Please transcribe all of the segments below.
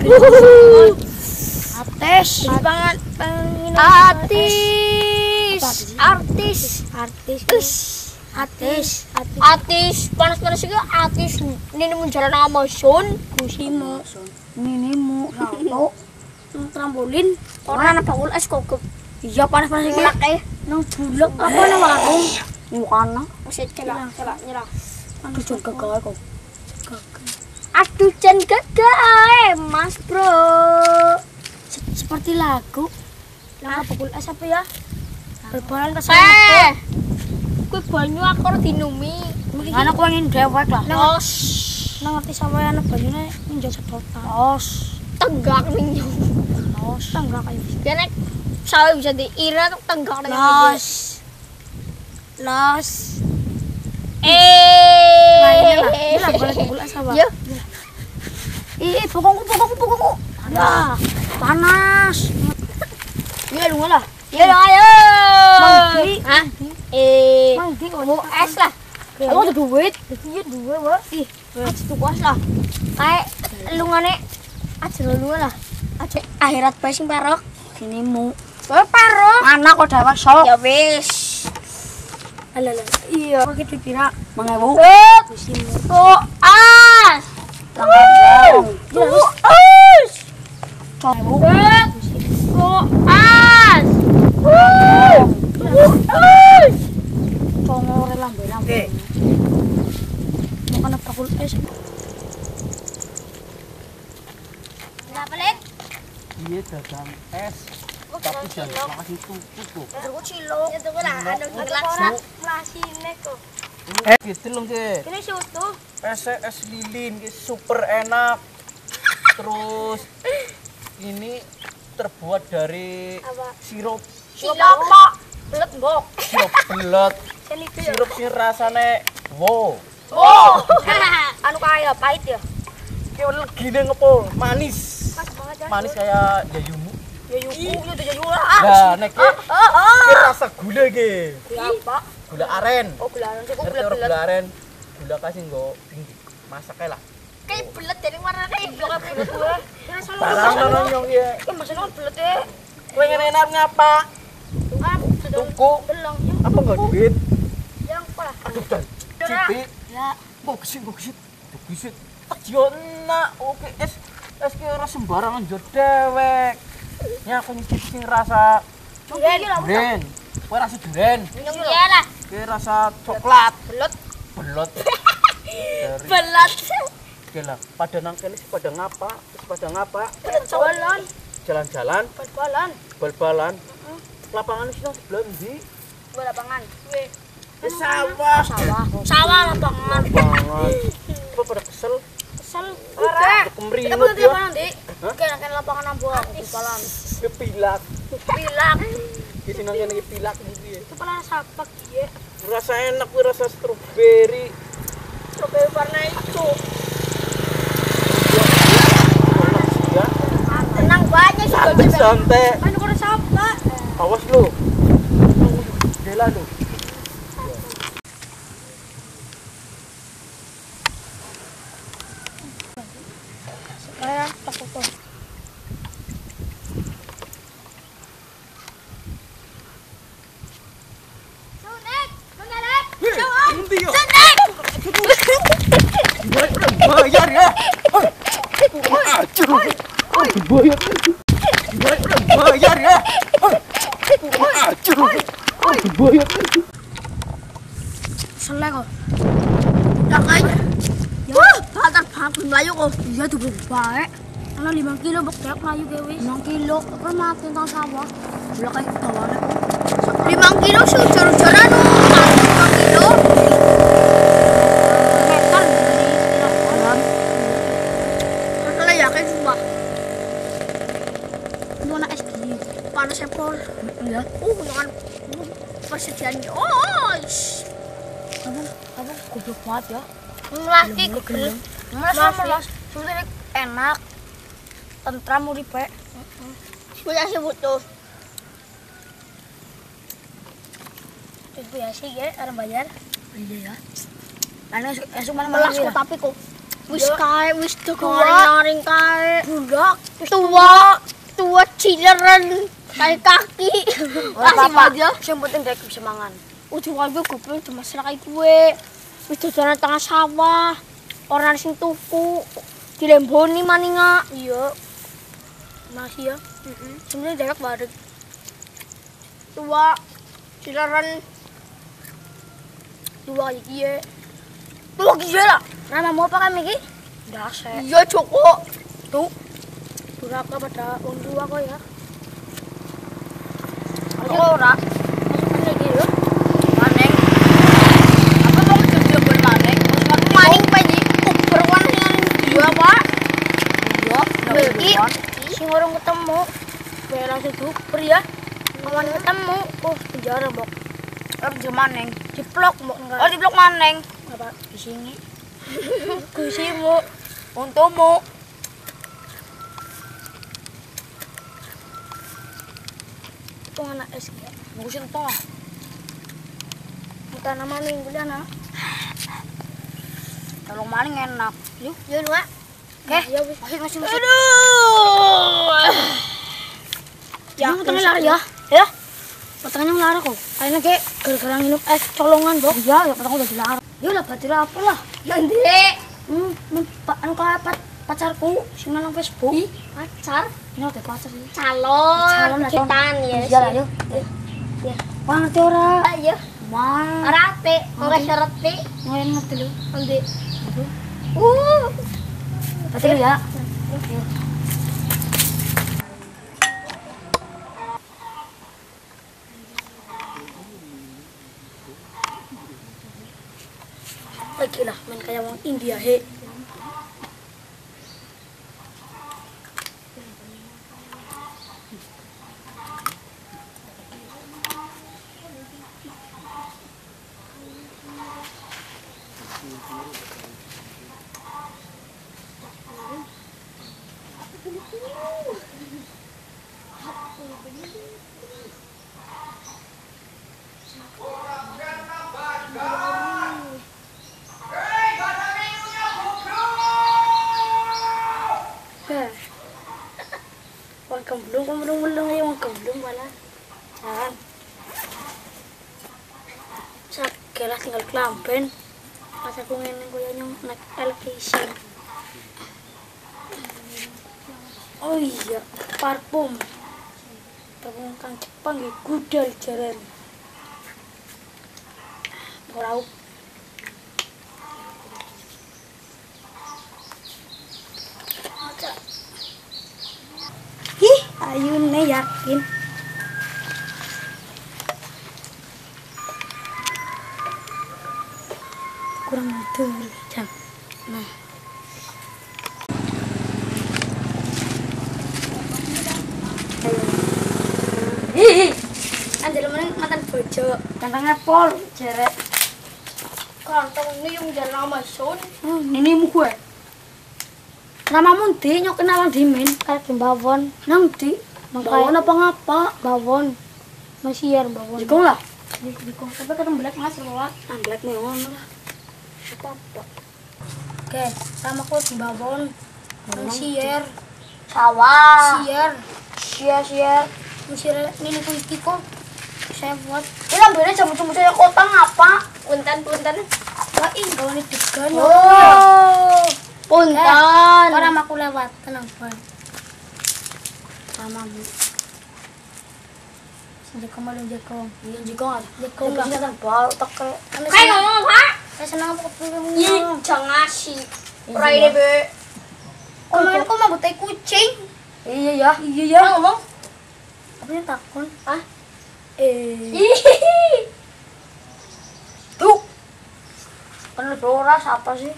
Artis. Banget artis panas-panas juga artis ini menjalan Amazon Kusimo. Ninimu. Rauto. Trampolin. orang anak pakul es kok Iya panas-panas iki. Nang bulek apa nang warung? Mukana. masih celak nyerah Tujuan gagal kok. aduh jan gagal mas bro Seperti lagu. Nang pakul es apa ya? Berbalan ke kue banyu aku harus dinumi Ana ku ingin dewek lah. nos Nang ngerti sampeyan banyune ninja sedotan. Os. tenggak nih Os enggak kayak karena saya bisa diira tuh tenggak dengan Los. Los. Lah boleh pakul es apa? ya Pokokku. Ya, panas. Iya lu lah. ya ayo Manggi. hah Manggi kok mau es lah Aku ada duit. Iya duit, Wak. Ih, itu kuas lah kayak lu ngane aja lu lah aja akhirat bae sing parok sini mu. parok Anak kok dewek sok. ya wis Alah. Iya, kok dikira 1000. oh as As. oh as Tongo lambe-lambe. Makan pakul es. nah pelit Iya dagang es, tapi jangan masih tutup. aku cilok itu lah ada gelaksa melasine kok Gitu loh ke, ini soto es lilin, super enak. Terus ini terbuat dari apa sirup cilok belet mbok sirup belet, sini tuh sirup sing rasane wow. oh anu kaya pahit ya Kayak legine ngepo, manis. pas banget ya Manis kayak jayumu. ya yuku ya tuh yuku lah Nah, nek ki rasa gula ge. apa Gula aren. oh gularan sih kok Ngerti orang belet gula aren? Gula kasih nggo masak ae lah. kayak belet dari warna kayak blok belet gue Barang nang nyong ya. masih nol belet ya Kowe ngene enak ngapa? ah sudah Tuku. belang Apa enggak duit? yang apa lah Aduh dan. Cipi. Ya, Kok gesit. Gesit. Tak jona. Oke, es ki ora sembarangan jo dewek. Ya aku nyicip sing rasa duren. Kowe rasa duren. minum ya lah Ki rasa coklat. belet Belot. Dari belet Oke lah, pada nang kene sih pada ngapa? Terus pada ngapa? jalan Jalan-jalan, bal-balan bal-balan. Lapangan sih nang sebelah ndi? lapangan weh Sawah. sawah lapangan Lapangan. Apa pada kesel? kesel ora Kemri kita ya. mana di kena lapangan ambo bal-balan Kepilak. pilak Di sini nang kene pilak gitu ya. kepala sapak iya Rasa enak, kuwi rasa stroberi. strawberry warna itu Ya, tenang banyak sih santai. kan udah sapak Awas lu. Gila lu. kayak takut tuh Endi yo? Bayar ya. Acur. Bayar. Bayar ya. Acur. Bayar. selek kok. jangan wah batar banget melayu kok Iya tuh baik. Ana 5 kilo bekek mlayu ge wis. 6 kilo kok mati nang sawah. Lah kayak dawane kok. 5 kilo sih ujar-ujaran tuh 5 kilo Meter dari jalan. masalah yakin sumpah Itu anak SD. panas epol Iya. dengan persediaannya oh Apa goblok banget ya. melatih Melas sebetulnya enak. Tentram uripe. sudah sih butuh Itu ya sih ya, orang bayar. Iya ya. Karena esuk mana melas malam kok tapi kok Wis kae wis Tua. nyaring kae. Budak. Tua cileran kayak kaki. Kasih Apa-apa. aja. Yang penting dia bisa mangan. Ujung aja goblok cuma serak gue. Wis dodolan tengah sawah. Orang sing tuku dilemboni maninga. Iya. Masih ya. Sebenarnya dewek bareng. Tua cileran. Dua iki ya. Tua gila. Nama mau apa kan Miki? Dasar. Iya Joko. Tuh. Duraka pada wong tua kok ya. Aku ora. Masukkan lagi ya. Maneng. Apa mau jebol maneng? Maning paji. Berwarna yang dua, Pak. Iya. Beli. Sing orang ketemu. Kayak langsung duper ya. Kawan ketemu. Oh penjara bok. Kerja maneng. Diplok mbok enggak. Oh, di blok maneng. Apa di sini? Kusimu. Untukmu. Itu anak SK. Bagusin to. Kita nama minggu dia anak. Tolong maning enak. Yuk, yuk dua. Oke. Ya wis. Masih. Aduh. Ya, Yang tengah lari ya. Ya. Potongnya melarang kok. Kayaknya kayak gara-gara nginep es colongan, Bok. Iya, ya potong udah dilarang. Ya lah, berarti apa lah. Nanti. Anu kayak pacarku sing nang Facebook. Pacar. Ini udah pacar sih. Calon lah, kita ya. Iya lah, yuk. Ya. Wah, ngerti ora? Ayo. Wah. Rate, enggak syarate. Ngoyen ngerti lu. Nanti. Aduh. Berarti lu ya. Lagi lah, main kayak orang India, he. Wang kemblung ya, wang kemblung malah. Jangan. Sakelah tinggal kelamben. Pas aku ngene koyo naik elevation. Oh iya, parfum. Parfum kang Jepang nggih gudal jaran. Ora Ih, ayune yakin. Kurang betul jam. Nah. Ih, anjir meneng mantan bojo. Kantangnya pol, jeret. Kantong ini yang jalan sama Sun. Ini mu gue. Namamu ndi nyok kenalan dimin Kayak Bawon. nang ndi bawon apa ngapa Bawon. Mesiar Bawon. jikong lah Dikong. Tapi ketemu Black Mas bawa. amblek nih ngono lah Apa-apa. oke sama aku di bawon Mesiar Sawah. siar Sia-sia. Mesiar ini ku iki kok saya buat Ini ambilnya jamu-jamu saya kota ngapa? Punten. wah ih gawane degan Oh. Punten. orang aku lewat tenang boy samamu jikong malu jikong Iya juga. jikong lah Enggak bau teke. Kayak Kayak ngomong, Pak. saya senang aku ketemu Ih, jangan ngasih. Ora ini, Be. kemarin kok mau butai kucing Iya ya. iya ya Orang ngomong. apa yang takon Hah? eh Tuh. Penuh ora siapa sih?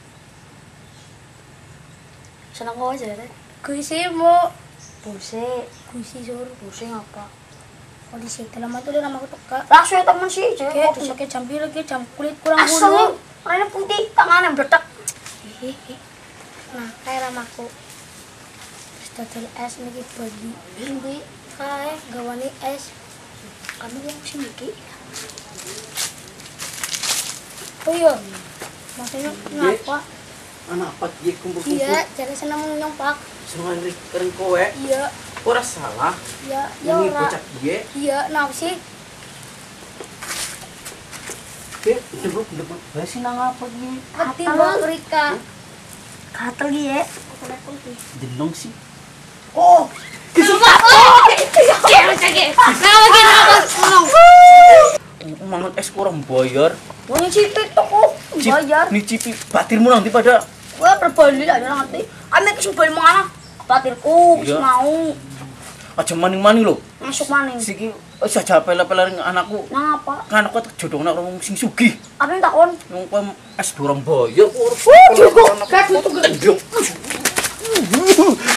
senang kok aja deh Kuisimu. Bose, kuisi suruh Pusing apa? polisi dalam itu dia nama aku teka Langsung ya temen sih, kayak Cek. pakai jampi lagi jam kulit kurang Asal bulu Rene putih tangannya bledak. nah kayak ramaku total es lagi bagi Ini kayak gawani es kamu yang sini ki oh iya maksudnya ngapa Anak apa dia kumpul-kumpul. Iya, jadi seneng nyong pak. Seneng ring kowe. Iya, Ora salah. iya, ya Ini ora. bocah dia. Iya, kenapa sih? Dia debuk basi nang apa dia? Hati bang Rika. Katel ya. Denong sih. Oh, mangan es kurang bayar. Wong cipit toko bayar. Nicipi batirmu nanti pada. Gua berbalik aja nanti. Ame ke subal mana? Batirku wis Iya. mau Aja maning-maning lho. masuk maning. Siki saja pele-pele anakku. Nang apa? Kan aku jodoh nak wong sing sugih. Apa yang takon? Wong kowe es kurang bayar. Cukup. Kayak butuh Gendong.